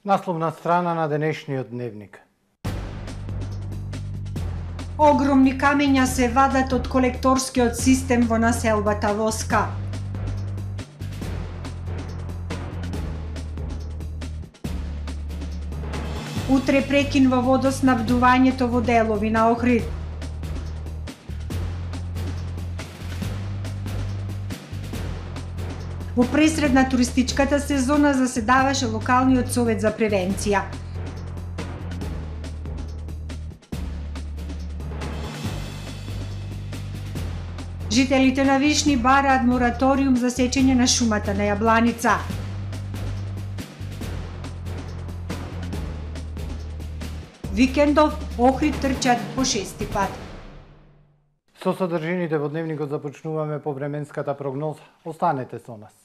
Насловна страна на денешниот дневник. Огромни камења се вадат од колекторскиот систем во населбата Воска. Утре прекин во водоснабдувањето во делови на Охрид. Во пресред на туристичката сезона заседаваше локалниот совет за превенција. Жителите на Вишни бараат мораториум за сечење на шумата на јабланица. Викендов Охрид трчат по 6-ти пат. Со содржините во дневникот започнуваме по временската прогноза. Останете со нас.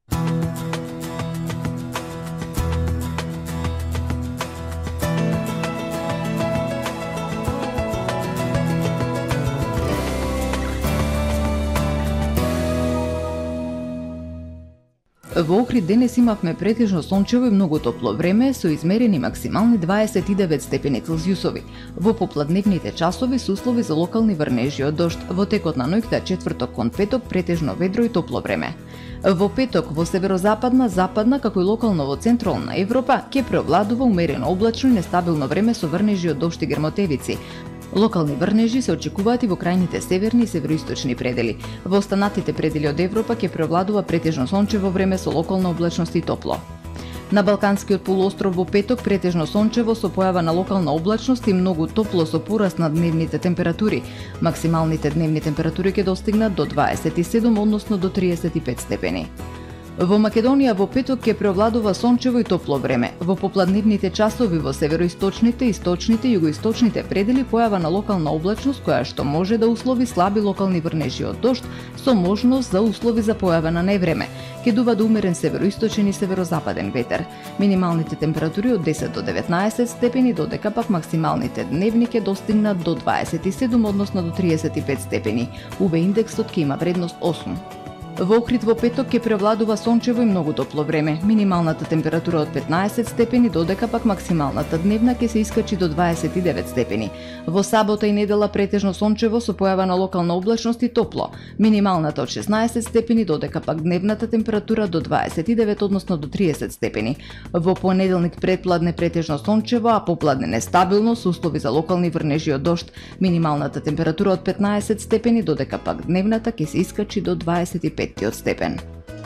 Во Охрид денес имавме претежно сончево и многу топло време со измерени максимални 29 степени Целзиусови. Во попладневните часови се услови за локални врнежи од дожд. Во текот на ноќта четврток кон петок претежно ведро и топло време. Во петок во северозападна, западна, како и локално во централна Европа ќе преовладува умерено облачно и нестабилно време со врнежи од дожд и грмотевици. Локални врнежи се очекуваат и во крајните северни и североисточни предели. Во останатите предели од Европа ќе преовладува претежно сончево време со локална облачност и топло. На Балканскиот полуостров во петок претежно сончево со појава на локална облачност и многу топло со пораст на дневните температури. Максималните дневни температури ќе достигнат до 27, односно до 35 степени. Во Македонија во петок ќе преовладува сончево и топло време. Во попладневните часови во североисточните, источните и југоисточните предели појава на локална облачност која што може да услови слаби локални врнежи од дожд со можност за услови за појава на невреме. Ќе дува до умерен североисточен и северозападен ветер. Минималните температури од 10 до 19 степени, додека пак максималните дневни ќе достигнат до 27, односно до 35 степени. УВ индексот ќе има вредност 8. Во Охрид во петок ќе преовладува сончево и многу топло време. Минималната температура од 15 степени, додека пак максималната дневна ќе се искачи до 29 степени. Во сабота и недела претежно сончево со појава на локална облачност и топло. Минималната од 16 степени, додека пак дневната температура до 29, односно до 30 степени. Во понеделник предпладне претежно сончево, а попладне нестабилно со услови за локални врнежи од дожд. Минималната температура од 15 степени, додека пак дневната ќе се искачи до 25 степен.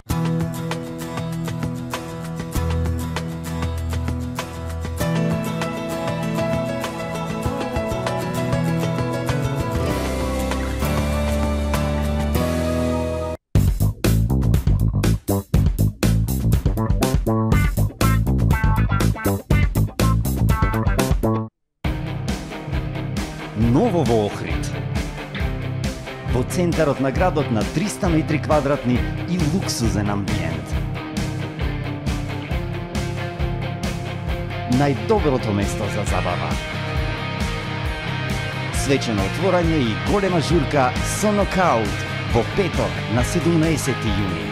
Ново во Охрид. Во центарот на градот на 300 метри квадратни и луксузен амбиент. Најдоброто место за забава. Свечено отворање и голема журка со нокаут во петок на 17 јуни.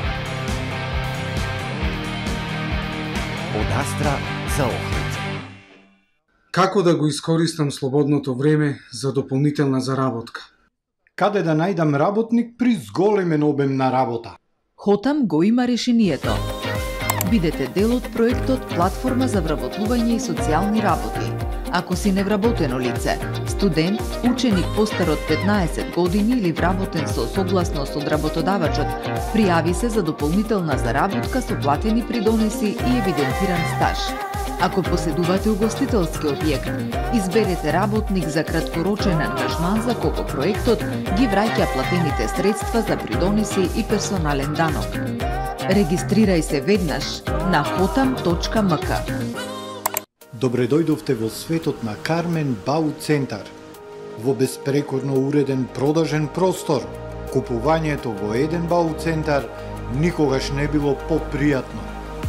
Од Астра за Охрид. Како да го искористам слободното време за дополнителна заработка? Каде да најдам работник при зголемен обем на работа? Хотам го има решението. Бидете дел од проектот Платформа за вработување и социјални работи. Ако си невработено лице, студент, ученик постар од 15 години или вработен со согласност од работодавачот, пријави се за дополнителна заработка со платени придонеси и евидентиран стаж. Ако поседувате угостителски објект, изберете работник за краткорочен ангажман за кого проектот ги враќа платените средства за придонеси и персонален данок. Регистрирај се веднаш на hotam.mk. Добре дојдовте во светот на Кармен Бау Центар. Во беспрекорно уреден продажен простор, купувањето во еден Бау Центар никогаш не било попријатно.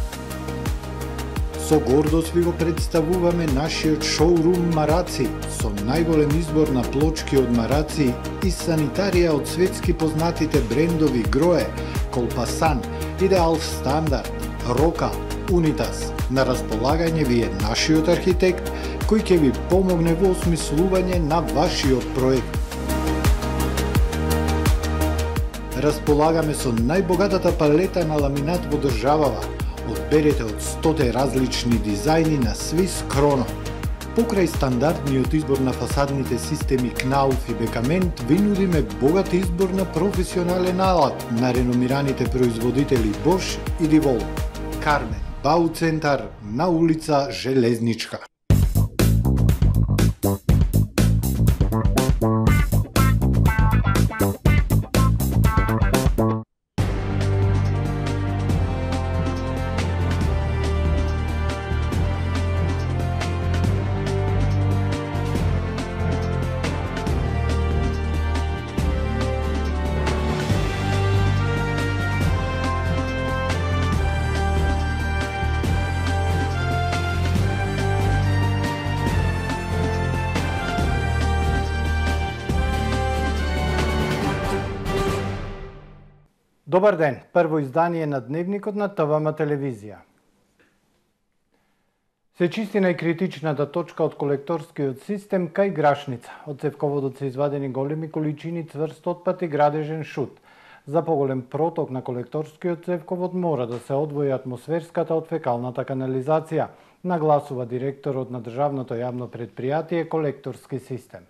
Со гордост ви го представуваме нашиот шоурум Мараци со најголем избор на плочки од мараци и санитарија од светски познатите брендови Грое, Колпасан, Идеал Стандард, Рока, Unitas. На располагање ви е нашиот архитект, кој ќе ви помогне во осмислување на вашиот проект. Располагаме со најбогатата палета на ламинат во државава. Одберете од 100 различни дизајни на Swiss Chrono. Покрај стандардниот избор на фасадните системи Knauf и Beckament, ви нудиме богат избор на професионален алат на реномираните производители Bosch и DeWalt. Кармен Бауцентар на улица Железничка. Добар ден, прво издание на Дневникот на ТВМ телевизија. Се чисти најкритичната точка од колекторскиот систем кај Грашница. Од цевководот се извадени големи количини цврст отпад и градежен шут. За поголем проток на колекторскиот цевковод мора да се одвои атмосферската од фекалната канализација, нагласува директорот на државното јавно предпријатие Колекторски систем.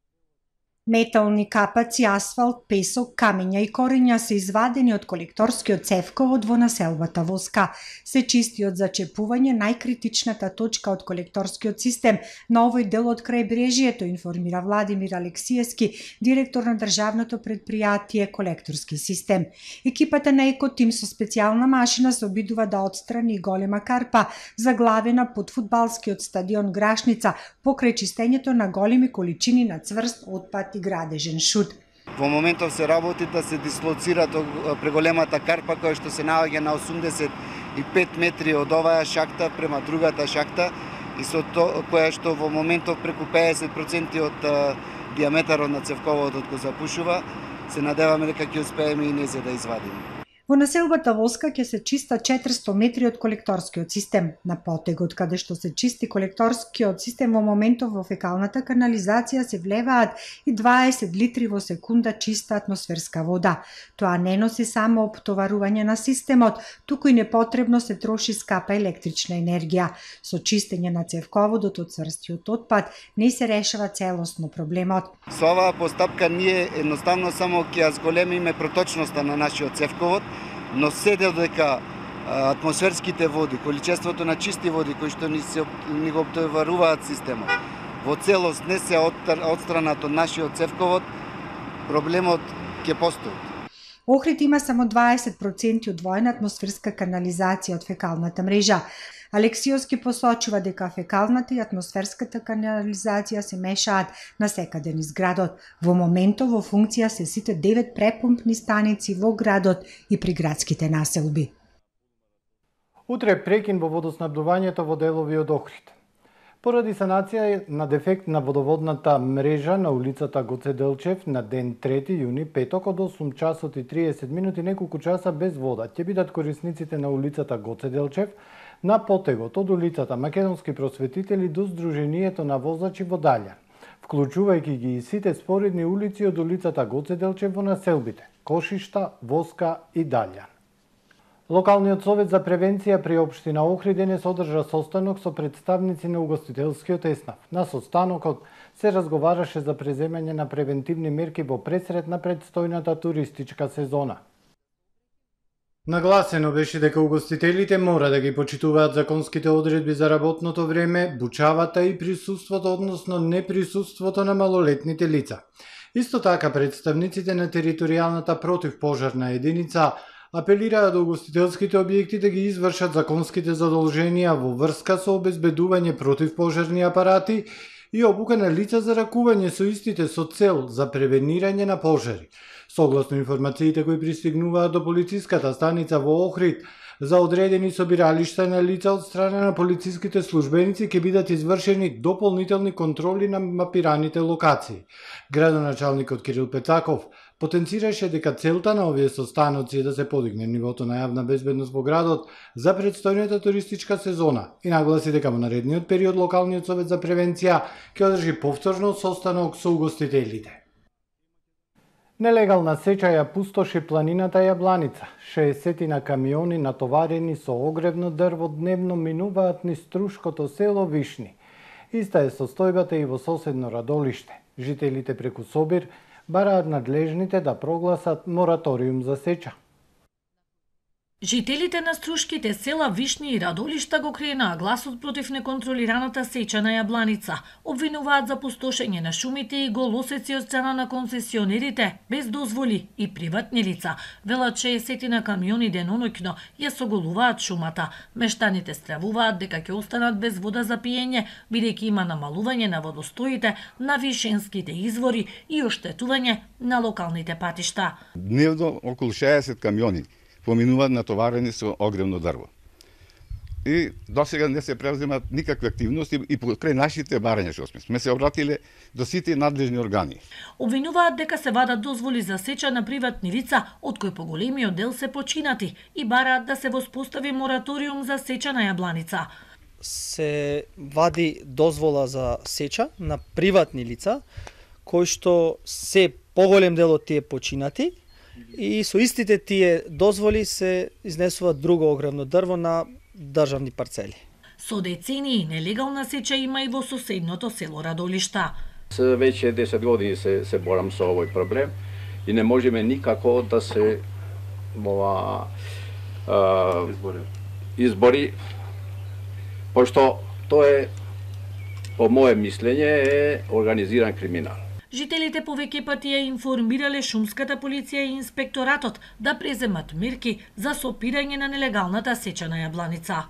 Метални капаци, асфалт, песок, камења и корења се извадени од колекторскиот цевковод во населбата Воска. Се чисти од зачепување најкритичната точка од колекторскиот систем на овој дел од крајбрежјето, информира Владимир Алексиевски, директор на државното предпријатие Колекторски систем. Екипата на Екотим со специјална машина се обидува да отстрани голема карпа заглавена под фудбалскиот стадион Грашница покрај чистењето на големи количини на цврст отпад и градежен шут. Во моментов се работи да се дислоцира преголемата карпа која што се наоѓа на 85 метри од оваа шахта према другата шахта и со која што во моментов преку 50% од диаметарот на цевководот го запушува, се надеваме дека ќе успееме и незе да извадиме. Во населбата Воска ќе се чиста 400 метри од колекторскиот систем. На потегот каде што се чисти колекторскиот систем во моментов во фекалната канализација се влеваат и 20 литри во секунда чиста атмосферска вода. Тоа не носи само оптоварување на системот, туку и непотребно се троши скапа електрична енергија. Со чистење на цевководот од цврстиот отпад не се решава целосно проблемот. Со оваа постапка ние едноставно само ќе ја зголемиме проточноста на нашиот цевковод, но се дека атмосферските води, количеството на чисти води кои што ни го оптоваруваат системот, во целост не се отстранат од нашиот цевковод, проблемот ќе постои. Охрид има само 20% одвоена атмосферска канализација од фекалната мрежа. Алексиовски посочува дека фекалната и атмосферската канализација се мешаат насекаде низ градот. Во моментов во функција се сите 9 препумпни станици во градот и при градските населби. Утре прекин во водоснабдувањето во делови од Охрид. Поради санација на дефект на водоводната мрежа на улицата Гоце Делчев на ден 3 јуни, петок од 8 часот и 30 минути неколку часа без вода ќе бидат корисниците на улицата Гоце Делчев на потегот од улицата Македонски просветители до Сдруженијето на возачи во Далјан, вклучувајќи ги и сите споредни улици од улицата Гоце Делчев во населбите Кошишта, Воска и Далјан. Локалниот совет за превенција при општина Охрид денес одржа состанок со представници на угостителскиот еснав. На состанокот се разговараше за преземање на превентивни мерки во пресред на предстојната туристичка сезона. Нагласено беше дека угостителите мора да ги почитуваат законските одредби за работното време, бучавата и присуството, односно неприсуството на малолетните лица. Исто така представниците на територијалната противпожарна единица апелираа до угостителските објекти да ги извршат законските задолженија во врска со обезбедување противпожарни апарати и обука на лица за ракување со истите со цел за превенирање на пожари. Согласно информациите кои пристигнуваат до полициската станица во Охрид, за одредени собиралишта на лица од страна на полициските службеници ќе бидат извршени дополнителни контроли на мапираните локации. Градоначалникот Кирил Пецаков потенцираше дека целта на овие состаноци е да се подигне нивото на јавна безбедност во градот за предстојната туристичка сезона и нагласи дека во наредниот период локалниот совет за превенција ќе одржи повторно состанок со угостителите. Нелегална сеча ја пустоши планината Јабланица. 60 камиони натоварени со огревно дрво дневно минуваат низ Струшкото село Вишни. Иста е состојбата и во соседно Радолиште. Жителите преку СОБИР бараат надлежните да прогласат мораториум за сеча. Жителите на струшките села Вишни и Радолишта го кренаа гласот против неконтролираната сеча на Јабланица. Обвинуваат за пустошење на шумите и голосеци од страна на концесионерите, без дозволи и приватни лица. Велат 60 камиони деноноќно ја соголуваат шумата. Мештаните стравуваат дека ќе останат без вода за пиење, бидејќи има намалување на водостоите на вишенските извори и оштетување на локалните патишта. Дневно околу 60 камиони поминуваат натоварени со огревно дрво. И досега не се превземат никакви активности и покрај нашите барања што сме се обратиле до сите надлежни органи. Обвинуваат дека се вадат дозволи за сеча на приватни лица, од кои поголемиот дел се починати, и бараат да се воспостави мораториум за сеча на Јабланица. Се вади дозвола за сеча на приватни лица, кои што се поголем дел од тие починати, и со истите тие дозволи се изнесува друго огревно дрво на државни парцели. Со децении нелегална сеча има и во соседното село Радолишта. Веќе 10 години се борам со овој проблем и не можеме никако да се избори, пошто тоа е, по моје мислење, е организиран криминал. Жителите повеќе пати ја информирале шумската полиција и инспекторатот да преземат мерки за сопирање на нелегалната сеча на Јабланица.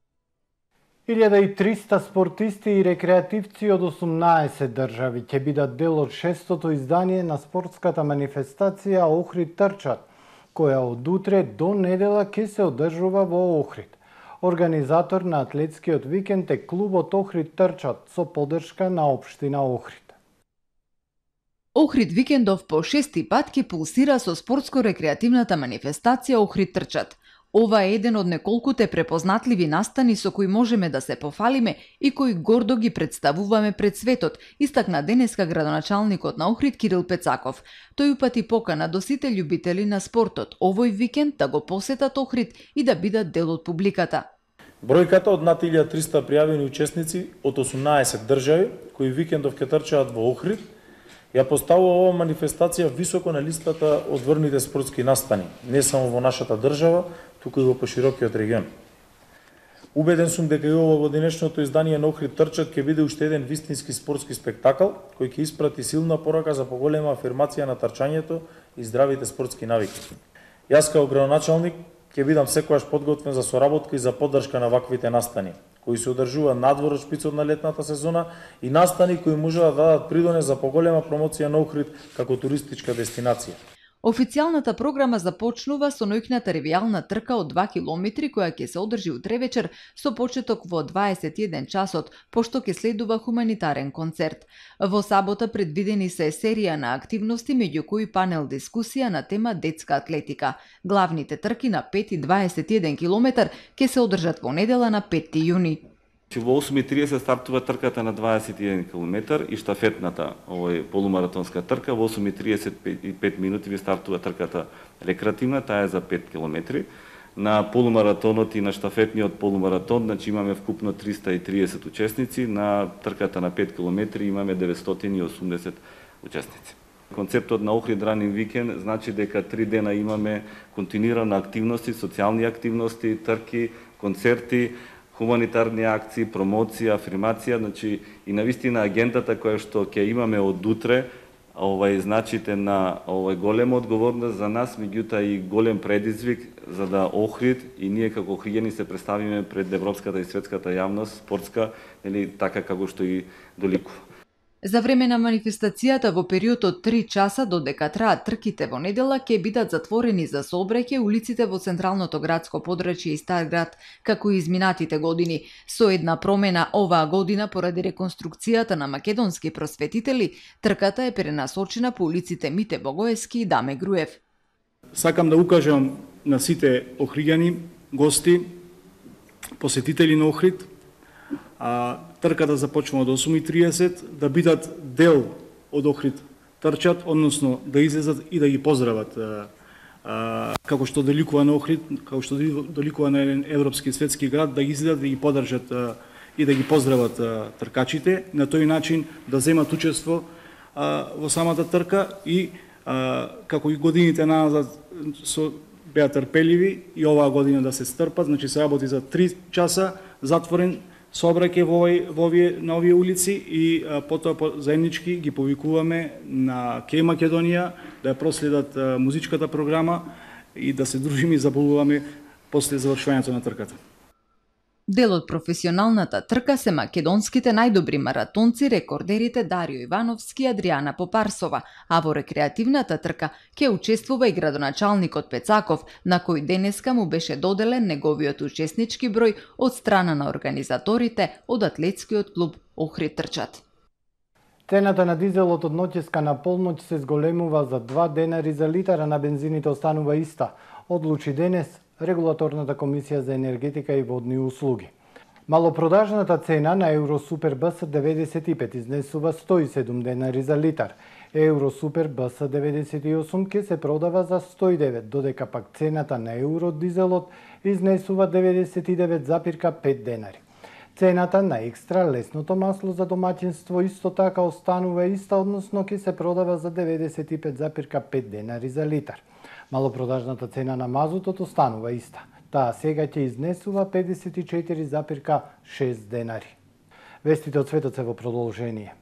1300 спортисти и рекреативци од 18 држави ќе бидат дел од 6-тото издание на спортската манифестација Охрид трчат, која од утре до недела ќе се одржува во Охрид. Организатор на атлетскиот викенд е клубот Охрид трчат со поддршка на општина Охрид. Охрид викендов по 6-ти пат ќе пулсира со спортско-рекреативната манифестација Охрид трчат. Ова е еден од неколкуте препознатливи настани со кои можеме да се пофалиме и кои гордо ги представуваме пред светот, истакна денеска градоначалникот на Охрид Кирил Пецаков. Тој упати покана до сите љубители на спортот овој викенд да го посетат Охрид и да бидат дел од публиката. Бројката од над 1300 пријавени учесници од 18 држави кои викендов ќе трчаат во Охрид ја поставува оваа манифестација високо на листата од врвните спортски настани, не само во нашата држава, туку и во поширокиот регион. Убеден сум дека и ова годинешното издание на Охрид трчат ќе биде уште еден вистински спортски спектакл кој ќе испрати силна порака за поголема афирмација на трчањето и здравите спортски навики. Јас као градоначалник ќе бидам секогаш подготвен за соработка и за поддршка на ваквите настани, кои се одржува надвор од шпицот на летната сезона и настани кои можат да дадат придонес за поголема промоција на Охрид како туристичка дестинација. Официјалната програма започнува со ноќната ревијална трка од 2 километри која ќе се одржи утре вечер со почеток во 21 часот, пошто ќе следува хуманитарен концерт. Во сабота предвидени се серија на активности, меѓу кои панел дискусија на тема детска атлетика. Главните трки на 5 и 21 километар ќе се одржат во недела на 5 јуни. Во 8:30 стартува трката на 21 км и штафетната полумаратонска трка. Во 8:35 минути ви стартува трката рекреативна, таа е за 5 км. На полумаратонот и на штафетниот полумаратон, значи имаме вкупно 330 учесници, на трката на 5 км имаме 980 учесници. Концептот на Охрид Ранинг викенд значи дека 3 дена имаме континуирана активности, социјални активности, трки, концерти, хуманитарни акции, промоција, афирмација, значи и навистина агендата која што ќе имаме од утре, значите на голема одговорност за нас, меѓутоа и голем предизвик за да Охрид и ние како охриѓани се представиме пред европската и светската јавност спортска, така како што и доликува. За време на манифестацијата во период од 3 часа додека траат трките во недела ќе бидат затворени за сообраќај улиците во централното градско подрачје и Стар град, како и изминатите години. Со една промена оваа година поради реконструкцијата на македонски просветители, трката е пренасочена по улиците Мите Богоевски и Даме Груев. Сакам да укажам на сите охриѓани, гости, посетители на Охрид, трката започнува од 8:30, да бидат дел од Охрид трчат, односно да излезат и да ги поздрават како што доликува на Охрид, како што доликува на еден европски и светски град, да ги излезат, да ги поддржат и да ги поздрават тркачите, на тој начин да земат учество во самата трка и како и годините назад беа трпеливи и оваа година да се стрпат, значи се работи за 3 часа затворен сообраќај во овие улици и потоа заеднички ги повикуваме на Кеј Македонија да ја проследат музичката програма и да се дружиме и забавуваме после завршувањето на трката. Дел од професионалната трка се македонските најдобри маратонци, рекордерите Дарио Ивановски и Адријана Попарсова, а во рекреативната трка ќе учествува и градоначалникот Пецаков, на кој денеска му беше доделен неговиот учеснички број од страна на организаторите од атлетскиот клуб Охрид трчат. Цената на дизелот од ноќеска на полноќ се зголемува за 2 денари за литар, а на бензините останува иста. Одлучи денес Регулаторната комисија за енергетика и водни услуги. Малопродажната цена на Евросупер БС 95 изнесува 107 денари за литар. Евросупер БС 98 ќе се продава за 109, додека пак цената на евродизелот изнесува 99,5 денари. Цената на екстра лесното масло за домаќинство исто така останува иста, односно ќе се продава за 95,5 денари за литар. Малопродажната цена на мазутот останува иста. Таа сега ќе изнесува 54,6 денари. Вестите од светот се во продолжение.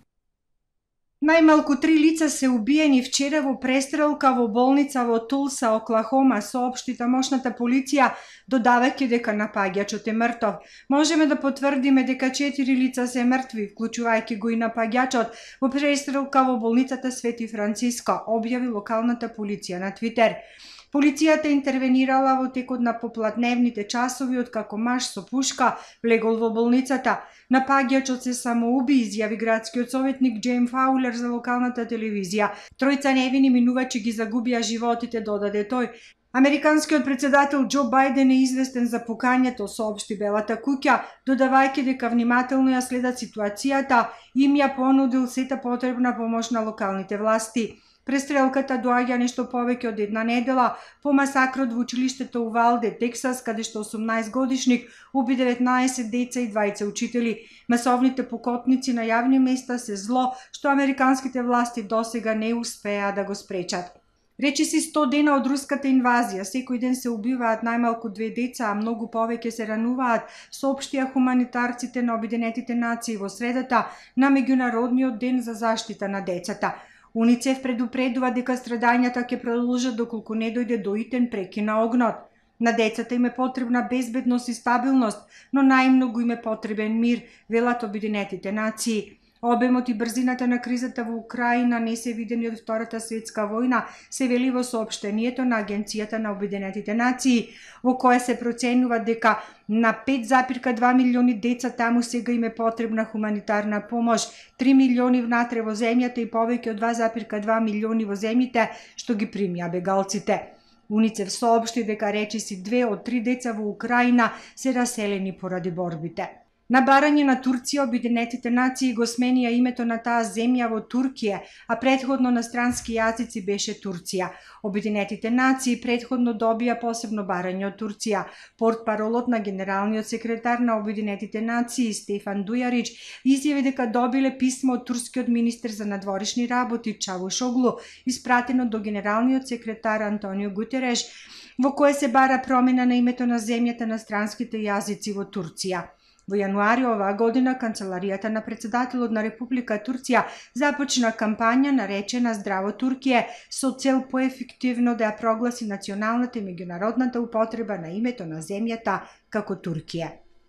Најмалку 3 лица се убиени вчера во престрелка во болница во Тулса, Оклахома, соопшти тамошната полиција, додавајќи дека напаѓачот е мртов. Можеме да потврдиме дека 4 лица се мртви, вклучувајќи го и напаѓачот, во престрелка во болницата Свети Франциско, објави локалната полиција на Твитер. Полицијата интервенирала во текот на поплатневните часови откако маж со пушка влегол во болницата. Напаѓачот се самоуби, изјави градскиот советник Джейм Фаулер за локалната телевизија. Тројца невини минувачи ги загубија животите, додаде тој. Американскиот председател Џо Бајден е известен за пукањето, соопшти Белата куќа, додавајќи дека внимателно ја следат ситуацијата и им ја понудил сета потребна помош на локалните власти. Престрелката доаѓа нешто повеќе од една недела по масакрот во училиштето Увалде, Тексас, каде што 18-годишник уби 19 деца и 20 учители. Масовните покотници на јавни места се зло што американските власти досега не успеа да го спречат. Речиси 100 дена од руската инвазија, секој ден се убиваат најмалку 2 деца, а многу повеќе се рануваат, соопштија хуманитарците на Обединетите нации во средата на меѓународниот ден за заштита на децата. УНИЦЕФ предупредува дека страдањата ќе продолжат доколку не дојде до итен преки на огнот. На децата им е потребна безбедност и стабилност, но најмногу им е потребен мир, велат Обединетите нации. Обемот и брзината на кризата во Украина не се видени од Втората светска војна, се вели во соопштението на Агенцијата на Обединетите нации, во кое се проценува дека на 5,2 милиони деца таму сега им е потребна хуманитарна помош, 3 милиони внатре во земјата и повеќе од 2,2 милиони во земјите што ги примија бегалците. УНИЦЕФ соопшти дека речиси 2 од 3 деца во Украина се раселени поради борбите. На барање на Турција, Обединетите нации го сменија името на таа земја во Туркија, а претходно на странски јазици беше Турција. Обединетите нации претходно добија посебно барање од Турција. Портпаролот на генералниот секретар на Обединетите нации Стефан Дујарич изјави дека добиле писмо од турскиот министер за надворешни работи Чавушоглу, испратено до генералниот секретар Антонио Гутереш, во кое се бара промена на името на земјата на странските јазици во Турција. Во јануари оваа година Канцеларијата на председателот на Република Турција започна кампања наречена Здраво Туркије со цел поефективно да ја прогласи националната и меѓународната употреба на името на земјата како Туркија.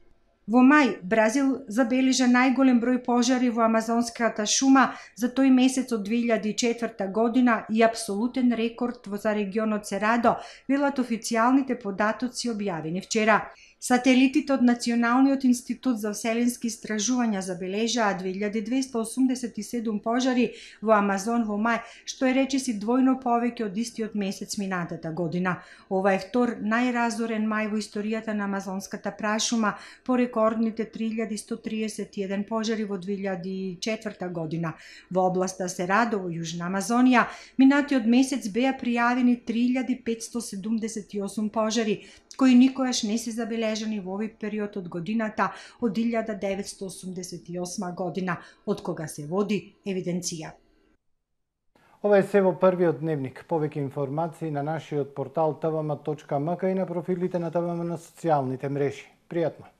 Во мај, Бразил забележа најголем број пожари во амазонската шума за тој месец од 2004 година и апсолутен рекорд за регионот Серадо, велат официјалните податоци објавени вчера. Сателитите од Националниот институт за вселенски истражувања забележаа 2287 пожари во Амазон во мај, што е речиси двојно повеќе од истиот месец минатата година. Ова е втор најразорен мај во историјата на амазонската прашума по рекордните 3131 пожари во 2004 година. Во областа Серадо во Јужна Амазонија, минатиот месец беа пријавени 3578 пожари, кои никогаш не се забележани во овој период од годината од 1988 година, од кога се води евиденција. Ова е се во првиот дневник. Повеќе информации на нашиот портал tvm.mk и на профилите на ТВМ на социјалните мрежи. Пријатно!